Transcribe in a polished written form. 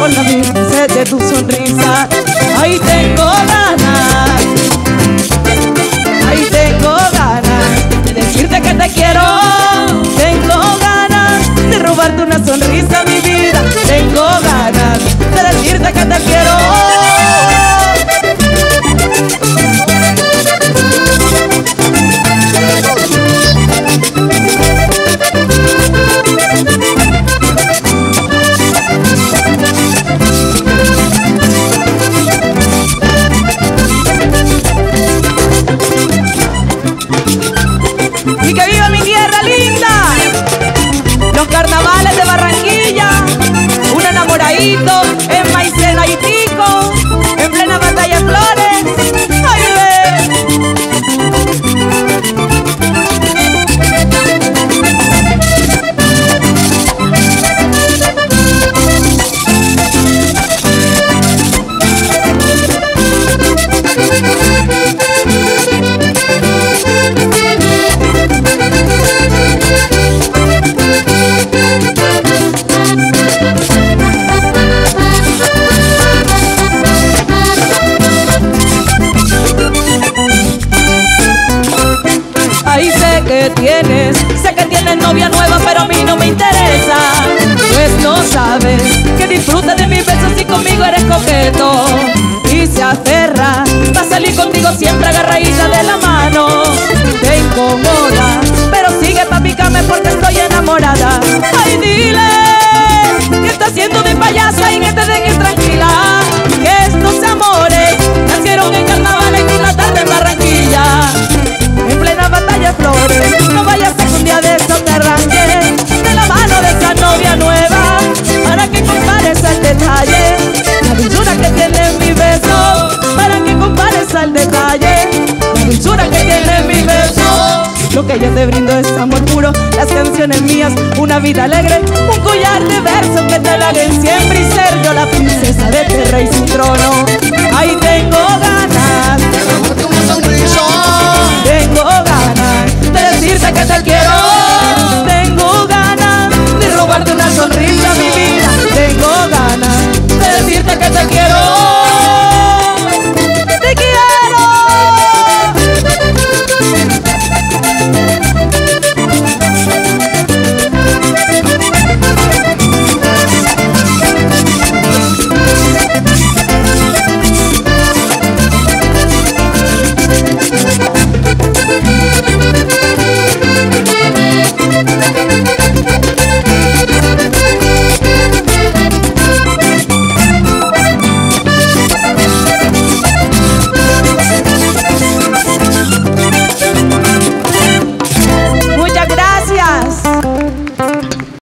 con la misma sed de tu sonrisa. Ahí tengo ganas, ahí tengo ganas de decirte que te quiero. Tengo ganas de robarte una sonrisa, mi vida. Tengo ganas de decirte que te quiero. Y que viva mi tierra linda, los carnavales de Barranquilla, un enamoradito en Maicena y Tico, en plena batalla de flores. ¡Ay, ahí sé que tienes novia nueva, pero a mí no me interesa. Pues no sabes que disfruta de mis besos y conmigo eres coqueto. Y se aferra, va a salir contigo siempre agarradita de la mano. Te incomoda, pero sigue pa' picarme porque estoy enamorada. Ay, dile que está haciendo de payasa y que te dejes tranquila, que estos amores nacieron en carnaval en una tarde en Barranquilla, en plena batalla de flores. No vayas a que un día de eso te arranque de la mano de esa novia nueva, para que compares al detalle la dulzura que tiene mi beso, para que compares al detalle la dulzura que tiene mi beso. Lo que yo te brindo es amor puro, las canciones mías, una vida alegre, un collar de versos que te halaguen siempre y ser yo la princesa de